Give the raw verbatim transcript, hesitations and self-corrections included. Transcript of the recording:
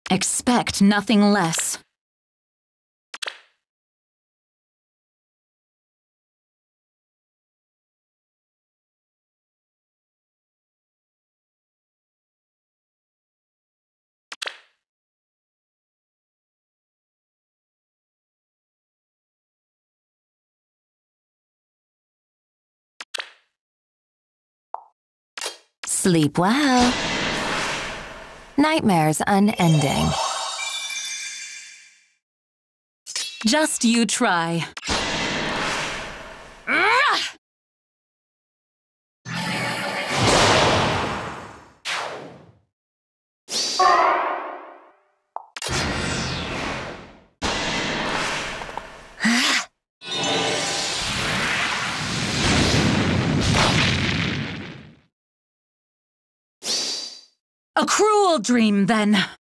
Expect nothing less. Sleep well. Nightmares unending. Just you try. A cruel dream, then.